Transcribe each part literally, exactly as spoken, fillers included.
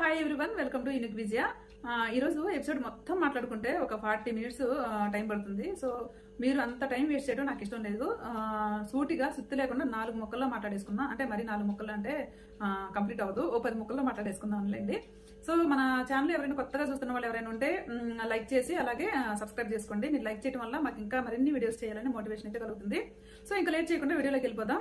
Hi everyone, welcome to Unique Vijaya. ఈ రోజు episode మొత్తం మాట్లాడుకుంటే ఒక ఫార్టీ మినిట్స్ టైం పడుతుంది. సో మీరు అంత టైం వేస్ట్ చేయడం నాకు ఇష్టం లేదు. సూటిగా సుత్తి లేకుండా నాలుగు ముక్కల్లో మాట్లాడేసుకుందాం. అంటే మరి నాలుగు ముక్కలు అంటే కంప్లీట్ అవ్వదు, ఓ పది ముక్కల్లో మాట్లాడేసుకుందాం అనులేండి. సో మన ఛానల్ ఎవరైనా కొత్తగా చూస్తున్న వాళ్ళు ఎవరైనా ఉంటే లైక్ చేసి అలాగే సబ్స్క్రైబ్ చేసుకోండి. మీరు లైక్ చేయడం వల్ల మాకు ఇంకా మరిన్ని వీడియోస్ చేయాలని మోటివేషన్ అయితే కలుగుతుంది. సో ఇంకా లేట్ చేయకుండా వీడియోలోకి వెళ్ళిపోదాం.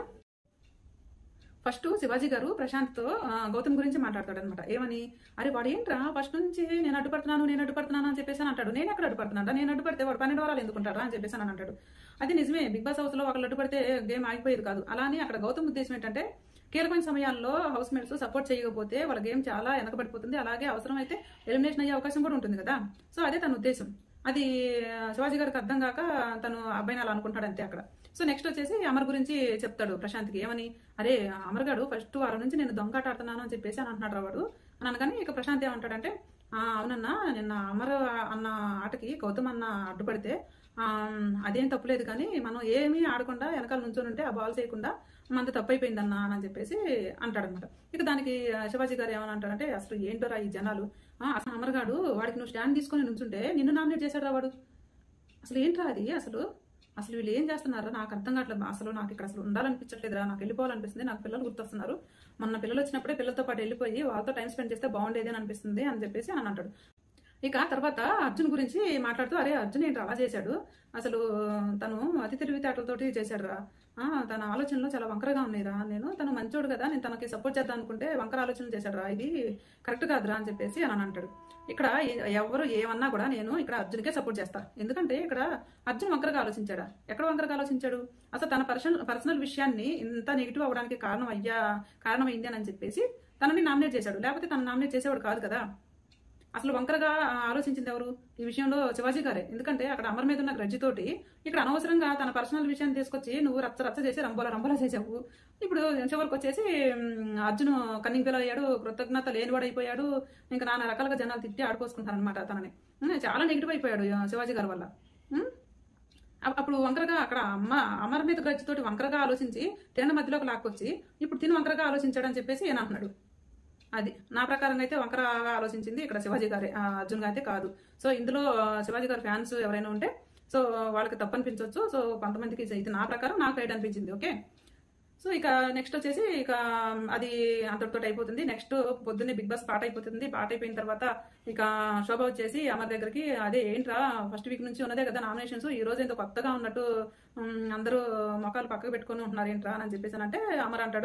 ఫస్ట్ శివాజీ గారు ప్రశాంత్ తో గౌతమ్ గురించి మాట్లాడతాడు అనమాట. ఏమని, అరే వాడు ఏంట్రా ఫస్ట్ నుంచి నేను అడ్డుపడుతున్నాను నేను అడ్డుపడుతున్నాను అని చెప్పేసి అని అంటాడు. నేను ఎక్కడ అడ్డుపడుతున్నా, నేను అడ్డుపడితే వాడు పన్నెండు వారాలు ఎందుకుంటారా అని చెప్పేసి అని అంటాడు. అది నిజమే, బిగ్ బాస్ హౌస్ లో ఒకళ్ళు అడ్డుపడితే గేమ్ ఆగిపోయేది కాదు. అలానే అక్కడ గౌతమ్ ఉద్దేశం ఏంటంటే కీలకమైన సమయాల్లో హౌస్ మేట్స్ సపోర్ట్ చేయకపోతే వాళ్ళ గేమ్ చాలా వెనకబడిపోతుంది, అలాగే అవసరం అయితే ఎలిమినేషన్ అయ్యే అవకాశం కూడా ఉంటుంది కదా. సో అదే తన ఉద్దేశం. అది శివాజీ గారికి అర్థం కాక తను అబ్బాయిని అలా అనుకుంటాడు అంతే అక్కడ. సో నెక్స్ట్ వచ్చేసి అమర్ గురించి చెప్తాడు ప్రశాంత్కి. ఏమని, అరే అమర్ గారు ఫస్ట్ వారం నుంచి నేను దొంగట ఆడుతున్నాను అని చెప్పేసి అని అంటున్నాడు వాడు అని అనగానే ఇక ప్రశాంత్ ఏమంటాడంటే, అవునన్నా నిన్న అమర్ అన్న ఆటకి గౌతమ్ అన్న అడ్డుపడితే అదేం తప్పులేదు, కానీ మనం ఏమీ ఆడకుండా వెనకాల నుంచొని ఉంటే ఆ బాల్ చేయకుండా మనది తప్పు అయిపోయిందన్నా అని చెప్పేసి అంటాడనమాట. ఇక దానికి శివాజీ గారు ఏమని అంటారంటే, అసలు ఏంటోరా ఈ జనాలు, అసలు అమర్ గారు వాడికి నువ్వు స్టాండ్ తీసుకొని నుంచుంటే నిన్ను నామినేట్ చేశాడు రా వాడు. అసలు ఏంట్రా అది, అసలు అసలు వీళ్ళు ఏం చేస్తున్నారా నాకు అర్థం కావట్లేదు. అసలు నాకు ఇక్కడ అసలు ఉండాలనిపించట్లేదురా, నాకు వెళ్ళిపోవాలనిపిస్తుంది, నాకు పిల్లలు గుర్తొస్తున్నారు, మొన్న పిల్లలు వచ్చినప్పుడే పిల్లలతో పాటు వెళ్ళిపోయి వాళ్ళతో టైం స్పెండ్ చేస్తే బాగుండేది అని అనిపిస్తుంది అని చెప్పేసి అని అంటాడు. ఇక తర్వాత అర్జున్ గురించి మాట్లాడుతూ, అరే అర్జున్ ఏంటి అలా చేశాడు, అసలు తను అతి తెలివితేటలతోటి చేశాడు రా, తన ఆలోచనలు చాలా వంకరగా ఉన్నాయిరా, నేను తను మంచోడు కదా నేను తనకి సపోర్ట్ చేద్దాం అనుకుంటే వంకర ఆలోచనలు చేశాడు రా, ఇది కరెక్ట్ కాదురా అని చెప్పేసి అని అంటాడు. ఇక్కడ ఎవరు ఏమన్నా కూడా నేను ఇక్కడ అర్జున్కే సపోర్ట్ చేస్తా, ఎందుకంటే ఇక్కడ అర్జున్ వంకరగా ఆలోచించాడా, ఎక్కడ వంకరగా ఆలోచించాడు, అసలు తన పర్సనల్ పర్సనల్ విషయాన్ని ఇంత నెగిటివ్ అవ్వడానికి కారణం అయ్యా కారణం అయింది అని చెప్పేసి తనని నామినేట్ చేశాడు, లేకపోతే తను నామినేట్ చేసేవాడు కాదు కదా. అసలు వంకరగా ఆలోచించింది ఎవరు ఈ విషయంలో? శివాజీ గారే. ఎందుకంటే అక్కడ అమర్ మీద ఉన్న గ్రజ్జితోటి ఇక్కడ అనవసరంగా తన పర్సనల్ విషయాన్ని తీసుకొచ్చి నువ్వు రచ్చ రచ్చ చేసి రంబోలా రంబోలా చేసావు. ఇప్పుడు చివరికి వచ్చేసి అర్జున్ కన్నింగ్ పిల్ల అయ్యాడు, కృతజ్ఞత లేనివాడు అయిపోయాడు, ఇంకా నానా రకాలుగా జనాలు తిట్టి ఆడుకోసుకుంటారు అనమాట. తనని చాలా నెగిటివ్ అయిపోయాడు శివాజీ గారి వల్ల. అప్పుడు వంకరగా అక్కడ అమ్మ అమర్ మీద గ్రజ్జితోటి వంకరగా ఆలోచించి తిన మధ్యలోకి లాక్కొచ్చి ఇప్పుడు తిని వంకరగా ఆలోచించాడని చెప్పేసి ఏనా అంటున్నాడు. అది నా ప్రకారంగా అయితే వంకరగా ఆలోచించింది ఇక్కడ శివాజీ గారి, అర్జున్ అయితే కాదు. సో ఇందులో శివాజీ గారి ఫ్యాన్స్ ఎవరైనా ఉంటే సో వాళ్ళకి తప్పు అనిపించవచ్చు. సో కొంతమందికి ఇది నా ప్రకారం నాకు రైట్ అనిపించింది. ఓకే, సో ఇక నెక్స్ట్ వచ్చేసి ఇక అది అంతటితో అయిపోతుంది. నెక్స్ట్ పొద్దున్నే బిగ్ బాస్ పాట అయిపోతుంది. పాట అయిపోయిన తర్వాత ఇక శోభ వచ్చేసి అమర్ దగ్గరికి, అదే ఏంట్రా ఫస్ట్ వీక్ నుంచి ఉన్నదే కదా నామినేషన్స్, ఈ రోజు ఎంతో కొత్తగా ఉన్నట్టు అందరూ మొఖాలు పక్కకు పెట్టుకుని ఉంటున్నారు ఏంట్రా అని చెప్పేసి అంటే అమర్ అంటాడు,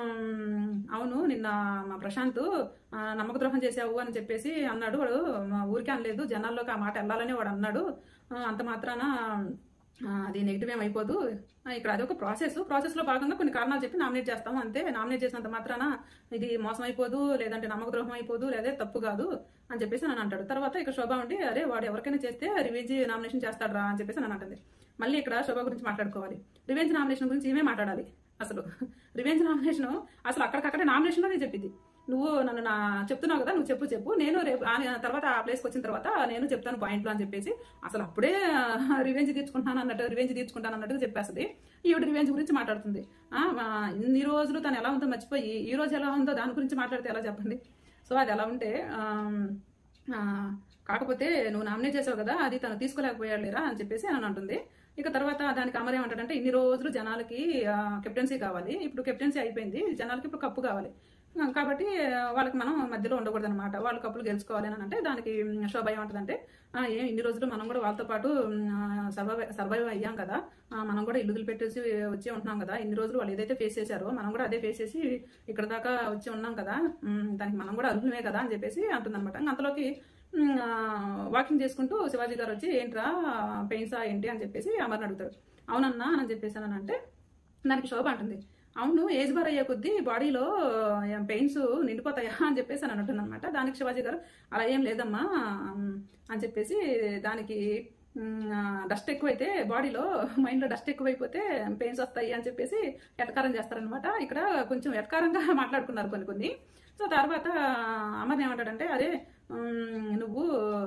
అవును నిన్న మా ప్రశాంత్ నమ్మక ద్రోహం చేసావు అని చెప్పేసి అన్నాడు. వాడు ఊరికే అనలేదు, జనాల్లోకి ఆ మాట వెళ్ళాలని వాడు అన్నాడు, అంత మాత్రాన అది నెగిటివ్ ఏం అయిపోదు, ఇక్కడ అది ఒక ప్రాసెస్ ప్రాసెస్ లో భాగంగా కొన్ని కారణాలు చెప్పి నామినేట్ చేస్తాము అంతే, నామినేట్ చేసినంత మాత్రాన ఇది మోసం అయిపోదు, లేదంటే నమ్మక ద్రోహం అయిపోదు, లేదా తప్పు కాదు అని చెప్పేసి నన్ను అంటాడు. తర్వాత ఇక్కడ శోభ ఉండి, అరే వాడు ఎవరికైనా చేస్తే రివెంజ్ నామినేషన్ చేస్తాడు అని చెప్పేసి నన్ను అంటుంది. మళ్ళీ ఇక్కడ శోభ గురించి మాట్లాడుకోవాలి, రివెంజ్ నామినేషన్ గురించి ఏమే మాట్లాడాలి. అసలు రివెంజ్ నామినేషన్ అసలు అక్కడికక్కడే నామినేషన్ లోనే చెప్పింది. నువ్వు నన్ను నా చెప్తున్నావు కదా, నువ్వు చెప్పు చెప్పు నేను రేపు తర్వాత ఆ ప్లేస్కి వచ్చిన తర్వాత నేను చెప్తాను పాయింట్లు అని చెప్పేసి అసలు అప్పుడే రివెంజ్ తీర్చుకుంటాను అన్నట్టు రివెంజ్ తీర్చుకుంటాను అన్నట్టుగా చెప్పేస్తుంది. ఈవిడ రివెంజ్ గురించి మాట్లాడుతుంది. ఇన్ని రోజులు తను ఎలా ఉందో మర్చిపోయి ఈ రోజు ఎలా ఉందో దాని గురించి మాట్లాడితే ఎలా చెప్పండి. సో అది ఎలా ఉంటే కాకపోతే నువ్వు నామినేట్ చేసావు కదా అది తను తీసుకోలేకపోయాడు లేరా అని చెప్పేసి అని అంటుంది. ఇక తర్వాత దానికి అమర్ ఏమంటాడంటే, ఇన్ని రోజులు జనాలకి కెప్టెన్సీ కావాలి, ఇప్పుడు కెప్టెన్సీ అయిపోయింది, జనాలకి ఇప్పుడు కప్పు కావాలి, కాబట్టి వాళ్ళకి మనం మధ్యలో ఉండకూడదు అనమాట, వాళ్ళు కప్పులు గెలుచుకోవాలి అని అంటే దానికి శోభ ఏమంటుందంటే, ఏం ఇన్ని రోజులు మనం కూడా వాళ్ళతో పాటు సర్వైవ్ సర్వైవ్ అయ్యాం కదా, మనం కూడా ఇల్లు పెట్టేసి వచ్చి ఉంటున్నాం కదా, ఇన్ని రోజులు వాళ్ళు ఏదైతే ఫేస్ చేశారో మనం కూడా అదే ఫేస్ చేసి ఇక్కడ దాకా వచ్చి ఉన్నాం కదా, దానికి మనం కూడా అర్హులమే కదా అని చెప్పేసి అంటుందన్నమాట. అంతలోకి వాకింగ్ చేసుకుంటూ శివాజీ గారు వచ్చి, ఏంట్రా పెయిన్సా ఏంటి అని చెప్పేసి అమర్ని అడుగుతాడు. అవునన్నా అని చెప్పేసి అని అంటే దానికి శోభ అంటుంది, అవును ఏజ్ బార్ అయ్యే కొద్దీ బాడీలో పెయిన్స్ నిండిపోతాయా అని చెప్పేసి అని అంటుంది అనమాట. దానికి శివాజీ గారు, అలా ఏం లేదమ్మా అని చెప్పేసి, దానికి డస్ట్ ఎక్కువైతే బాడీలో మైండ్లో డస్ట్ ఎక్కువైపోతే పెయిన్స్ వస్తాయి అని చెప్పేసి ఎటకారం చేస్తారనమాట. ఇక్కడ కొంచెం ఎటకారంగా మాట్లాడుకున్నారు కొన్ని కొన్ని. సో తర్వాత అమర్ ఏమంటాడంటే, అరే నువ్వు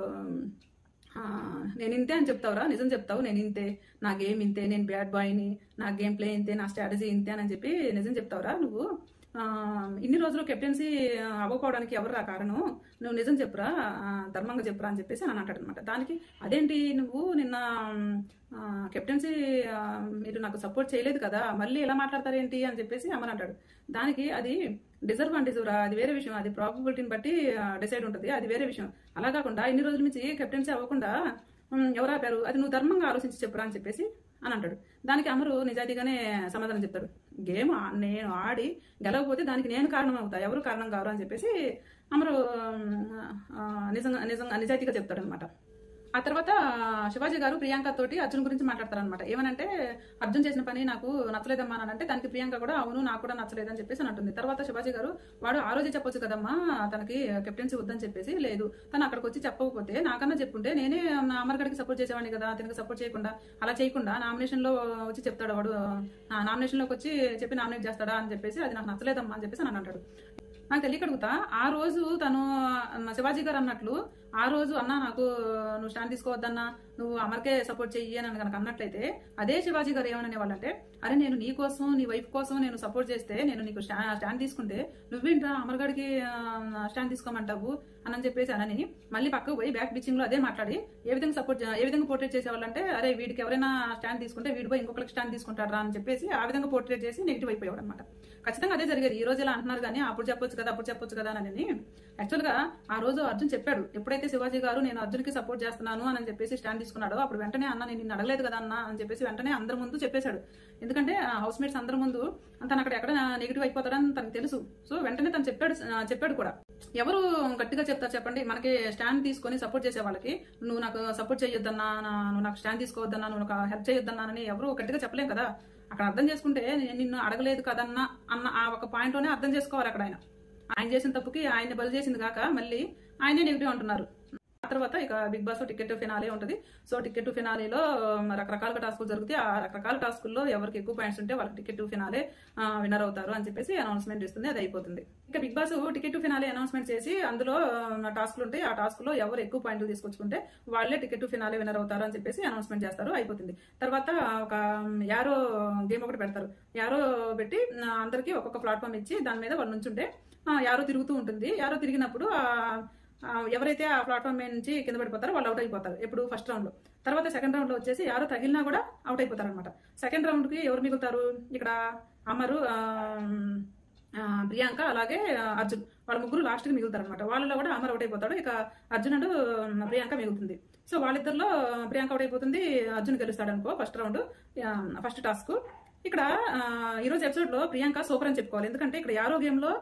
నేను ఇంతే అని చెప్తావురా, నిజం చెప్తావు, నేను ఇంతే, నా గేమ్ ఇంతే, నేను బ్యాడ్ బాయ్ని, నా గేమ్ ప్లే ఇంతే, నా స్ట్రాటజీ ఇంతే అని చెప్పి నిజం చెప్తావురా నువ్వు, ఇన్ని రోజులు కెప్టెన్సీ అవ్వకపోవడానికి ఎవరురా కారణం, నువ్వు నిజం చెప్పురా, ధర్మంగా చెప్పురా అని చెప్పేసి అని అంటాడు అనమాట. దానికి అదేంటి నువ్వు నిన్న కెప్టెన్సీ మీరు నాకు సపోర్ట్ చేయలేదు కదా, మళ్ళీ ఎలా మాట్లాడతారేంటి అని చెప్పేసి అమ్మని అంటాడు. దానికి అది డిజర్వ్ అండ్ డిజర్వ్ అది వేరే విషయం, అది ప్రాబబిలిటీని బట్టి డిసైడ్ ఉంటుంది, అది వేరే విషయం. అలా కాకుండా ఇన్ని రోజుల నుంచి కెప్టెన్సీ అవ్వకుండా ఎవరు ఆపారు, అది నువ్వు ధర్మంగా ఆలోచించి చెప్పురా అని చెప్పేసి అని అంటాడు. దానికి అమరు నిజాయితీగానే సమాధానం చెప్తాడు. గేమ్ నేను ఆడి గెలవకపోతే దానికి నేను కారణం అవుతా, ఎవరు కారణం కావరు అని చెప్పేసి అమరు నిజంగా నిజంగా నిజాయితీగా చెప్తాడు అనమాట. ఆ తర్వాత శివాజీ గారు ప్రియాంక తోటి అర్జున్ గురించి మాట్లాడతారనమాట. ఏమనంటే అర్జున్ చేసిన పని నాకు నచ్చలేదమ్మా అని అంటే దానికి ప్రియాంక కూడా అవును నాకు కూడా నచ్చలేదని చెప్పేసి అంటుంది. తర్వాత శివాజీ గారు వాడు ఆ రోజే చెప్పొచ్చు కదమ్మా తనకి కెప్టెన్సీ వద్దని చెప్పేసి, లేదు తను అక్కడికి వచ్చి చెప్పకపోతే నాకన్నా చెప్పుంటే నేనే అమర్గడికి సపోర్ట్ చేసేవాడిని కదా, అతనికి సపోర్ట్ చేయకుండా అలా చేయకుండా నామినేషన్ లో వచ్చి చెప్తాడు వాడు, నామినేషన్ లోకి వచ్చి చెప్పి నామినేట్ చేస్తాడా అని చెప్పేసి అది నాకు నచ్చలేదమ్మా అని చెప్పేసి నన్ను అంటాడు. నాకు తెలియకడుగుతా ఆ రోజు తను శివాజీ గారు అన్నట్లు ఆ రోజు అన్నా నాకు నువ్వు స్టాండ్ తీసుకోవద్దన్నా, నువ్వు అమర్కే సపోర్ట్ చెయ్యి అని కనుక అన్నట్లయితే అదే శివాజీ గారు ఏమనే వాళ్ళంటే, అరే నేను నీ కోసం నీ వైఫ్ కోసం నేను సపోర్ట్ చేస్తే నేను నీకు స్టాండ్ తీసుకుంటే నువ్వేంట్రా అమర్గడికి స్టాండ్ తీసుకోమంటావు అని చెప్పేసి అనని మళ్ళీ పక్కకు పోయి బ్యాక్ పిచ్చింగ్ లో అదే మాట్లాడి ఏ విధంగా సపోర్ట్ ఏ విధంగా పోర్ట్రేట్ చేసేవాళ్ళంటే, అరే వీడికి ఎవరైనా స్టాండ్ తీసుకుంటే వీడి పోయి ఇంకొకరికి స్టాండ్ తీసుకుంటారా అని చెప్పేసి ఆ విధంగా పోర్ట్రేట్ చేసి నెగిటివ్ అయిపోయాడు అనమాట. ఖచ్చితంగా అదే జరిగేది. ఈ రోజు ఇలా అంటున్నారు కానీ అప్పుడు చెప్పొచ్చు కదా అప్పుడు చెప్పొచ్చు కదా అని. యాక్చువల్ గా ఆ రోజు అర్జున్ చెప్పాడు, ఎప్పుడైతే శివాజీ గారు నేను అర్జున్కి సపోర్ట్ చేస్తున్నాను అని చెప్పేసి స్టాండ్ తీసుకున్నాడో అప్పుడు వెంటనే అన్న నేను నిన్ను అడగలేదు కదా అన్న అని చెప్పేసి వెంటనే అందరి ముందు చెప్పేశాడు. ఎందుకంటే హౌస్ మేట్స్ అందరి ముందు తను అక్కడ ఎక్కడ నెగిటివ్ అయిపోతాడని తనకు తెలుసు. సో వెంటనే తను చెప్పాడు చెప్పాడు కూడా. ఎవరు గట్టిగా చెప్తారు చెప్పండి, మనకి స్టాండ్ తీసుకొని సపోర్ట్ చేసే వాళ్ళకి నువ్వు నాకు సపోర్ట్ చేయొద్దన్నా, నువ్వు నాకు స్టాండ్ తీసుకోవద్దన్నా, నువ్వు నాకు హెల్ప్ చేయొద్దన్నా అని ఎవరు గట్టిగా చెప్పలేం కదా. అక్కడ అర్థం చేసుకుంటే నిన్ను అడగలేదు కదన్నా అన్న ఆ ఒక పాయింట్ లోనే అర్థం చేసుకోవాలి. అక్కడ ఆయన ఆయన చేసిన తప్పుకి ఆయన బలి చేసింది కాక మళ్ళీ ఆయనే నెగిటివ్ అంటున్నారు. ఆ తర్వాత ఇక బిగ్ బాస్ టికెట్ ఫినాలే ఉంటుంది. సో టికెట్ ఫినాలేలో రకరకాల టాస్కులు జరుగుతాయి. ఆ రకరకాల టాస్కుల్లో ఎవరికి ఎక్కువ పాయింట్స్ ఉంటే వాళ్ళకి టికెట్ ఫినాలే విన్నర్ అవుతారు అని చెప్పేసి అనౌన్స్మెంట్ ఇస్తుంది. అది అయిపోతుంది. ఇక Bigg Boss ticket finale announcement చేసి అందులో టాస్కులు ఉంటాయి. ఆ టాస్క్ లో ఎవరు ఎక్కువ పాయింట్లు తీసుకొచ్చుకుంటే వాళ్ళే టికెట్ ఫినాలే విన్నర్ అవుతారు అని చెప్పేసి అనౌన్స్మెంట్ చేస్తారు. అయిపోతుంది. తర్వాత ఒక యారో గేమ్ ఒకటి పెడతారు. యారో పెట్టి అందరికి ఒక్కొక్క ప్లాట్ఫామ్ ఇచ్చి దాని మీద వాళ్ళు నుంచుంటే యారో తిరుగుతూ ఉంటుంది. యారో తిరిగినప్పుడు ఎవరైతే ఆ ప్లాట్ఫామ్ మీద నుంచి కింద పడిపోతారో వాళ్ళు అవుట్ అయిపోతారు ఎప్పుడు ఫస్ట్ రౌండ్ లో. తర్వాత సెకండ్ రౌండ్ లో వచ్చేసి యారో తగిలినా కూడా అవుట్ అయిపోతారు అనమాట. సెకండ్ రౌండ్ కి ఎవరు మిగులుతారు, ఇక్కడ అమరు, ప్రియాంక అలాగే అర్జున్ వాళ్ళ ముగ్గురు లాస్ట్ కి మిగులుతారు అనమాట. వాళ్ళలో కూడా అమర్ అవుట్ అయిపోతాడు. ఇక అర్జున్ అండ్ ప్రియాంక మిగులుతుంది. సో వాళ్ళిద్దరిలో ప్రియాంక అవుట్ అయిపోతుంది, అర్జున్ గెలుస్తాడు అనుకో ఫస్ట్ రౌండ్ ఫస్ట్ టాస్క్. ఇక్కడ ఈరోజు ఎపిసోడ్ లో ప్రియాంక సూపర్ అని చెప్పుకోవాలి. ఎందుకంటే ఇక్కడ యారో గేమ్ లో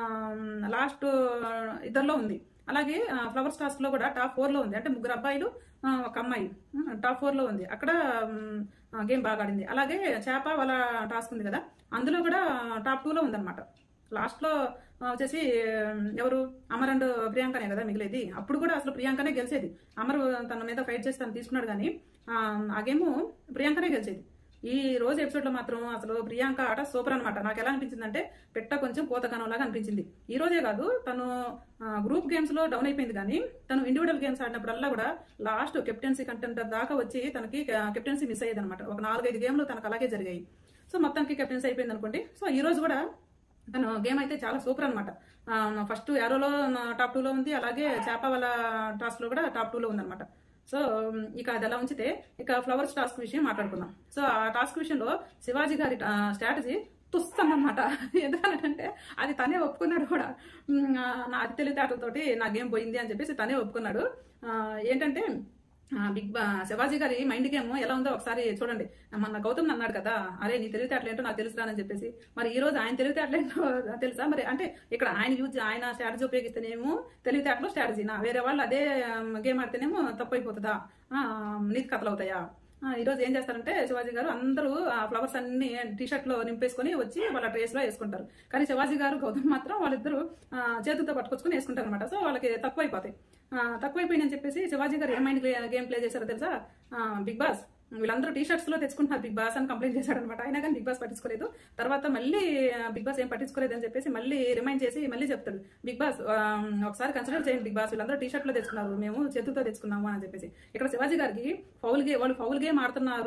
లాస్ట్ ఇద్దరిలో ఉంది. అలాగే ఫ్లవర్స్ టాస్క్ లో కూడా టాప్ ఫోర్ లో ఉంది. అంటే ముగ్గురు అబ్బాయిలు ఒక అమ్మాయి టాప్ ఫోర్ లో ఉంది. అక్కడ గేమ్ బాగా ఆడింది. అలాగే చేప వాళ్ళ టాస్క్ ఉంది కదా, అందులో కూడా టాప్ టూ లో ఉందన్నమాట. లాస్ట్ లో వచ్చేసి ఎవరు అమర్ అండ్ ప్రియాంకనే కదా మిగిలేది. అప్పుడు కూడా అసలు ప్రియాంకనే గెలిచేది. అమర్ తన మీద ఫైట్ చేసి తను తీసుకున్నాడు కానీ ఆ గేమ్ ప్రియాంకనే గెలిచేది. ఈ రోజు ఎపిసోడ్ లో మాత్రం అసలు ప్రియాంక ఆట సూపర్ అనమాట. నాకు ఎలా అనిపించింది అంటే పెట్ట కొంచెం కోతకనం లాగా అనిపించింది. ఈ రోజే కాదు తను గ్రూప్ గేమ్స్ లో డౌన్ అయిపోయింది కానీ తను ఇండివిజువల్ గేమ్స్ ఆడినప్పుడల్లా కూడా లాస్ట్ కెప్టెన్సీ కంటెంట్ దాకా వచ్చి తనకి కెప్టెన్సీ మిస్ అయ్యేది అనమాట. ఒక నాలుగైదు గేమ్లు తనకు అలాగే జరిగాయి. సో మొత్తానికి కెప్టెన్సీ అయిపోయింది అనుకోండి. సో ఈ రోజు కూడా తను గేమ్ అయితే చాలా సూపర్ అనమాట. ఫస్ట్ యారోలో టాప్ టూ లో ఉంది, అలాగే చేప వాళ్ళ టాస్క్ లో కూడా టాప్ టూ లో ఉందన్నమాట. సో ఇక అది ఎలా ఉంచితే ఇక ఫ్లవర్స్ టాస్క్ విషయం మాట్లాడుకుందాం. సో ఆ టాస్క్ విషయంలో శివాజీ గారి స్ట్రాటజీ తుస్సన్నమాట. ఎందుకంటే అది తనే ఒప్పుకున్నాడు కూడా, నా అతి తెలివితేటలతోటి నా గేమ్ పోయింది అని చెప్పేసి తనే ఒప్పుకున్నాడు. ఏంటంటే బిగ్ బా శివాజీ గారి మైండ్ గేమ్ ఎలా ఉందో ఒకసారి చూడండి. మన గౌతమ్ అన్నాడు కదా, అరే నీ తెలివితేటలు ఏంటో నాకు తెలుసురానని చెప్పేసి. మరి ఈ రోజు ఆయన తెలివితేటలు ఏంటో తెలుసా మరి? అంటే ఇక్కడ ఆయన యూజ్ ఆయన స్ట్రాటజీ ఉపయోగిస్తేనేమో తెలివితేటలు స్ట్రాటజీనా, వేరే వాళ్ళు అదే గేమ్ ఆడితేనేమో తప్పు అయిపోతుందా, నీతి కథలు అవుతాయా? ఈ రోజు ఏం చేస్తారంటే శివాజీ గారు అందరూ ఆ ఫ్లవర్స్ అన్ని టీ షర్ట్ లో నింపేసుకుని వచ్చి వాళ్ళ డ్రెస్ లో వేసుకుంటారు. కానీ శివాజీ గారు గౌతమ్ మాత్రం వాళ్ళిద్దరు చేతులతో పట్టుకొచ్చుకుని వేసుకుంటారు అనమాట. సో వాళ్ళకి తక్కువ అయిపోతాయి. తక్కువైపోయిందని చెప్పేసి శివాజీ గారు ఏమైంది గేమ్ ప్లే చేశారో తెలుసా? బిగ్ బాస్ వీళ్ళందరూ టీ షర్ట్స్ లో తెచ్చుకుంటున్నారు బిగ్ బాస్ అని కంప్లైంట్ చేశాడు అనమాట. అయినా కానీ బిగ్ బాస్ పట్టించుకోలేదు. తర్వాత మళ్ళీ బిగ్ బాస్ ఏం పట్టించుకోలేదు అని చెప్పేసి మళ్ళీ రిమైండ్ చేసి మళ్ళీ చెప్తాడు, బిగ్ బాస్ ఒకసారి కన్సిడర్ చేయండి బిగ్ బాస్, వీళ్ళందరూ టీ షర్ట్ లో తెచ్చుకున్నారు, మేము చేతులతో తెచ్చుకున్నాము అని చెప్పేసి. ఇక్కడ శివాజీ గారికి ఫౌల్ గేమ్ వాళ్ళు ఫౌల్ గేమ్ ఆడుతున్నారు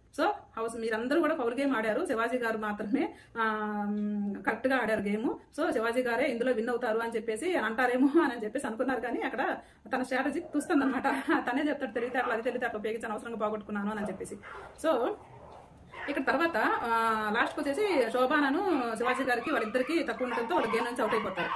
సో హౌస్ మీరందరూ కూడా ఫౌల్ గేమ్ ఆడారు, శివాజీ గారు మాత్రమే కరెక్ట్ గా ఆడారు గేమ్. సో శివాజీ గారే ఇందులో విన్ అవుతారు అని చెప్పేసి అంటారేమో అని చెప్పేసి అనుకున్నారు, కానీ అక్కడ తన స్ట్రాటజీ చూస్తుంది అనమాట. తనే చెప్తాడు తెలివితే అట్లా అది తెలివితే అట్లా ఉపయోగించి అనవసరంగా పోగొట్టుకున్నాను అని చెప్పేసి. సో ఇక్కడ తర్వాత లాస్ట్కి వచ్చేసి శోభానను శివాజీ గారికి వాళ్ళిద్దరికి తక్కువ ఉండటంతో వాళ్ళ గేమ్ నుంచి అవుట్ అయిపోతారు.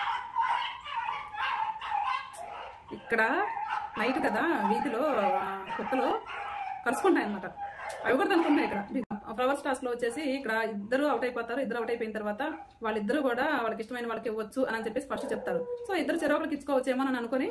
ఇక్కడ నైట్ కదా, వీధిలో కుక్కలు కలుసుకుంటాయి అనమాట. అవి కూడా అనుకుంటాయి. ఇక్కడ ఫ్లవర్స్ టాస్ లో వచ్చేసి ఇక్కడ ఇద్దరు అవుట్ అయిపోతారు. ఇద్దరు అవుట్ అయిపోయిన తర్వాత వాళ్ళిద్దరు కూడా వాళ్ళకి ఇష్టమైన వాళ్ళకి ఇవ్వచ్చు అని చెప్పేసి ఫస్ట్ చెప్తారు. సో ఇద్దరు చెరొకరికి ఇచ్చుకోవచ్చేమో అని అనుకుని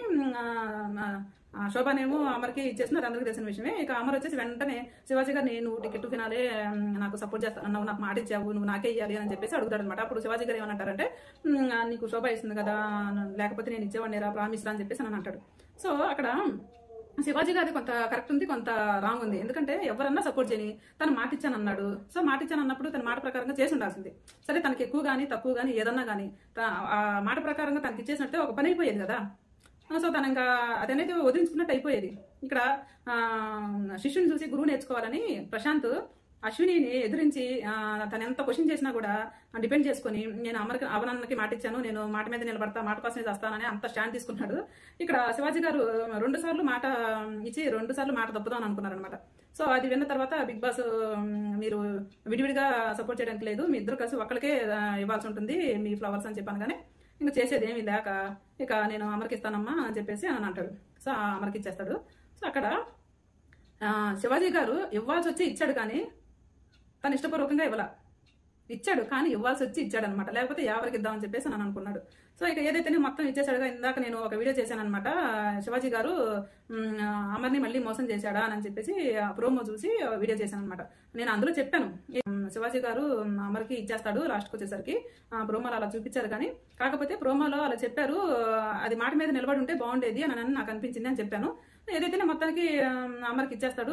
శోభానేమో అమర్కి ఇచ్చేసినారు, అందరికీ తెలిసిన విషయమే. ఇక అమర్ వచ్చేసి వెంటనే శివాజీ గారు నేను టికెట్ ఫినాలే నాకు సపోర్ట్ చేస్తాను, నువ్వు నాకు మాట ఇచ్చావు, నువ్వు నాకే ఇవ్వాలి అని చెప్పేసి అడుగుతాడు అనమాట. అప్పుడు శివాజీ గారు ఏమనంటారంటే నీకు శోభ ఇస్తుంది కదా, లేకపోతే నేను ఇచ్చేవాడిని రా ప్రామిస్ రా అని చెప్పేసి అని అంటాడు. సో అక్కడ శివాజీ గారి కొంత కరెక్ట్ ఉంది, కొంత రాంగ్ ఉంది. ఎందుకంటే ఎవరన్నా సపోర్ట్ చేయని తను మాట ఇచ్చాను అన్నాడు. సో మాట ఇచ్చాను అన్నప్పుడు తన మాట ప్రకారంగా చేసి ఉండాల్సింది. సరే తనకి ఎక్కువ కానీ తక్కువ కానీ ఏదన్నా కానీ ఆ మాట ప్రకారంగా తనకి ఇచ్చేసినట్టే ఒక పని అయిపోయేది కదా. సో తను ఇంకా అదనేది వదిలించుకున్నట్టు అయిపోయేది. ఇక్కడ శిష్యుని చూసి గురువు నేర్చుకోవాలని ప్రశాంత్ అశ్వినిని ఎదిరించి తను ఎంత క్వశ్చన్ చేసినా కూడా డిపెండ్ చేసుకుని నేను అమర్కి అవనన్నకి మాట ఇచ్చాను, నేను మాట మీద నిలబడతా, మాట కోసమే చేస్తానని అంత స్టాండ్ తీసుకున్నాడు. ఇక్కడ శివాజీ గారు రెండు సార్లు మాట ఇచ్చి రెండు సార్లు మాట తప్పుదాం అని అనుకున్నారు అనమాట. సో అది విన్న తర్వాత బిగ్ బాస్ మీరు విడివిడిగా సపోర్ట్ చేయడానికి లేదు, మీ ఇద్దరు కలిసి ఒక్కరికే ఇవ్వాల్సి ఉంటుంది మీ ఫ్లవర్స్ అని చెప్పాను. కానీ ఇంకా చేసేది ఏమీ లేక ఇక నేను అమర్కి ఇస్తానమ్మా అని చెప్పేసి అని అంటాడు. సో అమర్కి ఇచ్చేస్తాడు. సో అక్కడ శివాజీ గారు ఇవ్వాల్సి వచ్చి ఇచ్చాడు, కానీ తను ఇష్టపూర్వకంగా ఇవ్వాల ఇచ్చాడు, కానీ ఇవ్వాల్సి వచ్చి ఇచ్చాడు అనమాట. లేకపోతే ఎవరికి ఇద్దామని చెప్పేసి నన్ను అనుకున్నాడు. సో ఇక ఏదైతే మొత్తం ఇచ్చేసాడుగా, ఇందాక నేను ఒక వీడియో చేశాను అనమాట. శివాజీ గారు అమర్ని మళ్ళీ మోసం చేశాడా అని చెప్పేసి ప్రోమో చూసి వీడియో చేశాను అనమాట. నేను అందులో చెప్పాను శివాజీ గారు అమర్కి ఇచ్చేస్తాడు లాస్ట్కి వచ్చేసరికి. ప్రోమోలో అలా చూపించారు, కానీ కాకపోతే ప్రోమోలో అలా చెప్పారు, అది మాట మీద నిలబడి ఉంటే బాగుండేది అని నాకు అనిపించింది అని చెప్పాను. ఏదైతే మొత్తానికి అమర్కి ఇచ్చేస్తాడు.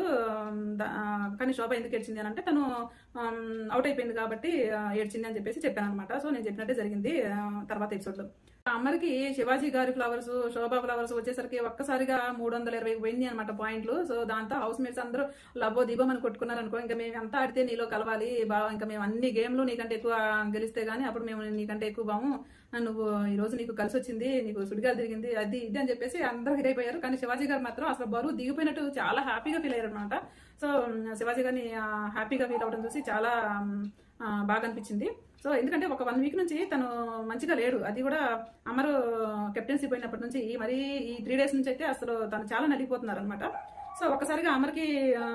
కానీ శోభ ఎందుకు ఏడ్చింది అని అంటే తను అవుట్ అయిపోయింది కాబట్టి ఏడ్చింది అని చెప్పేసి చెప్పాను అనమాట. సో నేను చెప్పినట్టే జరిగింది తర్వాత ఎపిసోడ్లో. అమర్కి శివాజీ గారి ఫ్లవర్స్ శోభా ఫ్లవర్స్ వచ్చేసరికి ఒక్కసారిగా మూడు వందల ఇరవై పోయింది అనమాట పాయింట్లు. సో దాంతో హౌస్ మేట్స్ అందరూ లబ్బో దీపం అని కొట్టుకున్నారు అనుకో. ఇంకా మేము ఎంత ఆడితే నీలో కలవాలి బాగా, ఇంకా మేము అన్ని గేమ్లు నీకంటే ఎక్కువ గెలిస్తే గానీ అప్పుడు మేము నీకంటే ఎక్కువ బాము, నువ్వు ఈ రోజు నీకు కలిసి వచ్చింది, నీకు సుడిగా తిరిగింది, అది ఇది అని చెప్పేసి అందరూ హిట్ అయిపోయారు. కానీ శివాజీ గారు మాత్రం అసలు బరువు దిగిపోయినట్టు చాలా హ్యాపీగా ఫీల్ అయ్యారు అనమాట. సో శివాజీ గారిని హ్యాపీగా ఫీల్ అవడం చూసి చాలా బాగా అనిపించింది. సో ఎందుకంటే ఒక వన్ వీక్ నుంచి తను మంచిగా లేడు, అది కూడా అమరు కెప్టెన్సీ పోయినప్పటి నుంచి మరి ఈ త్రీ డేస్ నుంచి అయితే అసలు తను చాలా నలిగిపోతున్నారు అనమాట. సో ఒక్కసారిగా అమర్కి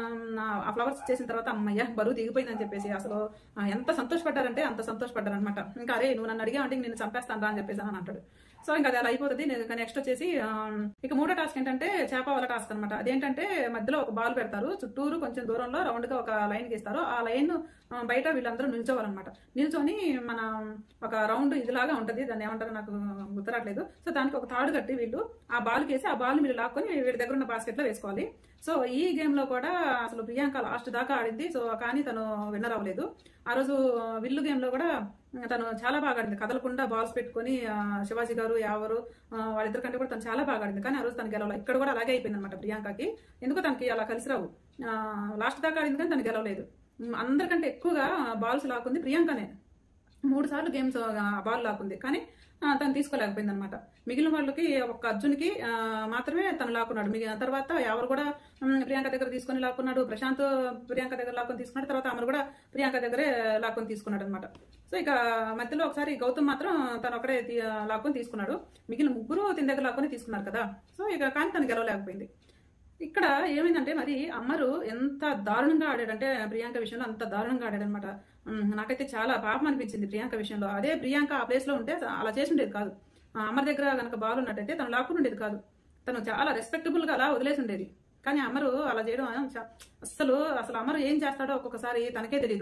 ఆ ఫ్లవర్స్ చేసిన తర్వాత అమ్మయ్య బరువు దిగిపోయిందని చెప్పేసి అసలు ఎంత సంతోషపడ్డారంటే అంత సంతోషపడ్డారు అనమాట. ఇంకా అరే నువ్వు నన్ను అడిగా అంటే నేను చంపేస్తాను రా అని చెప్పేసి అని అంటాడు. సో ఇంకా అది అలా అయిపోతుంది. నెక్స్ట్ వచ్చేసి ఇక మూడో టాస్క్ ఏంటంటే చేప వాళ్ళ టాస్క్ అనమాట. అదేంటంటే మధ్యలో ఒక బాల్ పెడతారు, చుట్టూరు కొంచెం దూరంలో రౌండ్ గా ఒక లైన్ గీస్తారు. ఆ లైన్ బయట వీళ్ళందరూ నిల్చోవాలన్నమాట. నిల్చొని మన ఒక రౌండ్ ఇదిలాగా ఉంటది, దాన్ని ఏమంటారో నాకు గుర్తురాట్లేదు. సో దానికి ఒక తాడు కట్టి వీళ్ళు ఆ బాల్ కేసి ఆ బాల్ మీరు లాక్కొని వీడి దగ్గర ఉన్న బాస్కెట్ లో వేసుకోవాలి. సో ఈ గేమ్ లో కూడా అసలు ప్రియాంక లాస్ట్ దాకా ఆడింది. సో కానీ తను విన్నర్ అవ్వలేదు. ఆ రోజు విల్లు గేమ్ లో కూడా తను చాలా బాగా ఆడింది, కదలకుండా బాల్స్ పెట్టుకుని శివాజీ గారు ఎవరు వాళ్ళిద్దరి కంటే కూడా తను చాలా బాగా ఆడింది. కానీ ఆ రోజు తను గెలవలేదు. ఇక్కడ కూడా అలాగే అయిపోయింది అనమాట ప్రియాంకకి. ఎందుకు తనకి అలా కలిసి రావు, లాస్ట్ దాకా ఆడింది కానీ తను గెలవలేదు. అందరికంటే ఎక్కువగా బాల్స్ లాక్కుంది ప్రియాంకనే. మూడు సార్లు గేమ్స్ బాల్ లాక్కుంది, కానీ తను తీసుకోలేకపోయింది అనమాట. మిగిలిన వాళ్ళకి ఒక అర్జున్కి మాత్రమే తను లాక్కున్నాడు. మిగిలిన తర్వాత ఎవరు కూడా ప్రియాంక దగ్గర తీసుకొని లాక్కున్నాడు. ప్రశాంత్ ప్రియాంక దగ్గర లాక్కొని తీసుకున్నాడు. తర్వాత అమరు కూడా ప్రియాంక దగ్గరే లాక్కొని తీసుకున్నాడు అనమాట. సో ఇక మధ్యలో ఒకసారి గౌతమ్ మాత్రం తను ఒకడే లాక్కొని తీసుకున్నాడు. మిగిలిన ముగ్గురు తిని దగ్గర లాక్కొని తీసుకున్నారు కదా. సో ఇక కానీ తను గెలవలేకపోయింది. ఇక్కడ ఏమైందంటే మరి అమ్మరు ఎంత దారుణంగా ఆడాడంటే ప్రియాంక విషయంలో అంత దారుణంగా ఆడాడనమాట. నాకైతే చాలా పాపం అనిపించింది ప్రియాంక విషయంలో. అదే ప్రియాంక ఆ ప్లేస్ లో ఉంటే అలా చేసి ఉండేది కాదు. అమర్ దగ్గర కనుక బాల్ ఉన్నట్టయితే తను లాక్కుని ఉండేది కాదు. తను చాలా రెస్పెక్టబుల్ గా అలా వదిలేసి ఉండేది. కానీ అమరు అలా చేయడం అస్సలు అసలు అమరు ఏం చేస్తాడో ఒక్కొక్కసారి తనకే తెలియదు.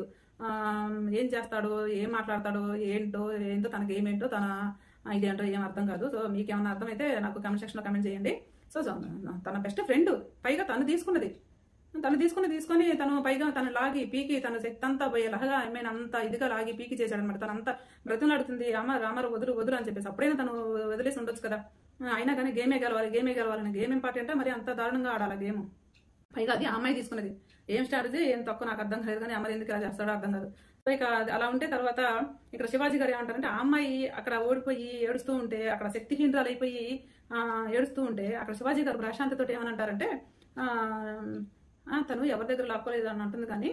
ఏం చేస్తాడో, ఏం మాట్లాడతాడో, ఏంటో ఏంటో తనకి ఏమేంటో తన ఇదేంటో ఏం అర్థం కాదు. సో మీకేమన్నా అర్థమైతే నాకు కామెంట్ సెక్షన్ లో కామెంట్ చేయండి. సో తన బెస్ట్ ఫ్రెండ్ పైగా తను తీసుకున్నది తను తీసుకుని తీసుకొని తను పైగా తను లాగి పీకి తన శక్తి అంతా పోయేలాగా ఐమీన్ అంత ఇదిగా లాగి పీకి చేశాడనమాట. తను అంతా బ్రతిమలాడుతుంది రామ రామరు వదులు వదులు అని చెప్పేసి. అప్పుడైనా తను వదిలేసి ఉండొచ్చు కదా. అయినా కానీ గేమే గెలవాలి గేమే గెలవాలని గేమ్ ఇంపార్టెంట్, మరి అంత దారుణంగా ఆడాలి గేమ్. పైగా అది ఆ అమ్మాయి తీసుకున్నది. ఏం స్ట్రాటజీ ఏం తక్కువ నాకు అర్థం కాలేదు, కానీ అమ్మాయి ఎందుకు ఇలా చేస్తాడో అర్థం కాదు. సో ఇక అలా ఉంటే తర్వాత ఇక్కడ శివాజీ గారు ఏమంటారంటే, ఆ అమ్మాయి అక్కడ ఓడిపోయి ఏడుస్తూ ఉంటే, అక్కడ శక్తిహీనరాలు అయిపోయి ఏడుస్తూ ఉంటే, అక్కడ శివాజీ గారు ప్రశాంతతో ఏమని అంటారంటే, తను ఎవరి దగ్గర లాక్కోలేదు అని అంటుంది, కానీ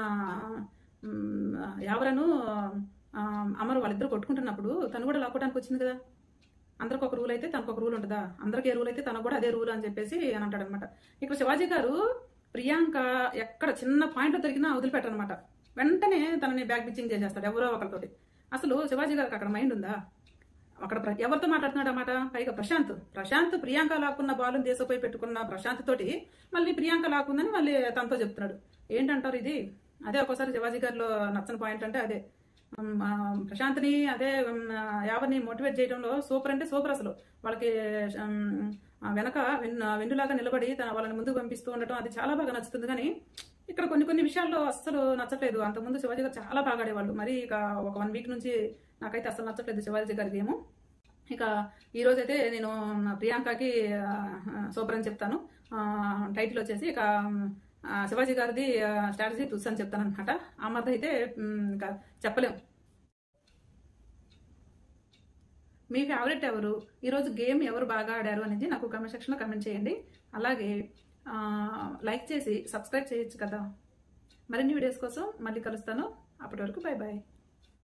ఎవరను అమరు వాళ్ళిద్దరు కొట్టుకుంటున్నప్పుడు తను కూడా లాక్కోవడానికి వచ్చింది కదా, అందరికి ఒక రూల్ అయితే తనకు ఒక రూల్ ఉంటుందా, అందరికీ ఏ రూల్ అయితే తనకు కూడా అదే రూల్ అని చెప్పేసి అని అంటాడు అనమాట. ఇక్కడ శివాజీ గారు ప్రియాంక ఎక్కడ చిన్న పాయింట్ దొరికినా వదిలిపెట్టారనమాట, వెంటనే తనని బ్యాక్ పిచ్చింగ్ చేసేస్తాడు ఎవరో ఒకరితోటి. అసలు శివాజీ గారికి అక్కడ మైండ్ ఉందా? అక్కడ ఎవరితో మాట్లాడుతున్నాడు అన్నమాట, పైగా ప్రశాంత్ ప్రశాంత్ ప్రియాంక లాక్కున్న బాలుని దేశపోయి పెట్టుకున్న ప్రశాంత్ తోటి మళ్ళీ ప్రియాంక లాక్కుందని మళ్ళీ తనతో చెప్తున్నాడు. ఏంటంటారు ఇది? అదే ఒక్కోసారి శివాజీ గారిలో నచ్చని పాయింట్ అంటే అదే. ప్రశాంత్ని అదే ఎవరిని మోటివేట్ చేయడంలో సూపర్ అంటే సూపర్. అసలు వాళ్ళకి వెనక వెన్నులాగా నిలబడి తన వాళ్ళని ముందుకు పంపిస్తూ ఉండటం అది చాలా బాగా నచ్చుతుంది. కానీ ఇక్కడ కొన్ని కొన్ని విషయాల్లో అస్సలు నచ్చట్లేదు. అంతకుముందు శివాజీ గారు చాలా బాగా ఆడేవాళ్ళు, మరి ఇక ఒక వన్ వీక్ నుంచి నాకైతే అసలు నచ్చట్లేదు శివాజీ గారి గేము. ఇక ఈ రోజైతే నేను ప్రియాంకకి సూపర్ అని చెప్తాను. టైటిల్ వచ్చేసి ఇక శివాజీ గారిది స్ట్రాటజీ తుస్ అని చెప్తాను అనమాట. ఆ మధ్య అయితే ఇంకా చెప్పలేం. మీ ఫేవరెట్ ఎవరు, ఈరోజు గేమ్ ఎవరు బాగా ఆడారు అనేది నాకు కామెంట్ సెక్షన్లో కామెంట్ చేయండి. అలాగే లైక్ చేసి సబ్స్క్రైబ్ చేయొచ్చు కదా. మరిన్ని వీడియోస్ కోసం మళ్ళీ కలుస్తాను. అప్పటి వరకు బై బాయ్.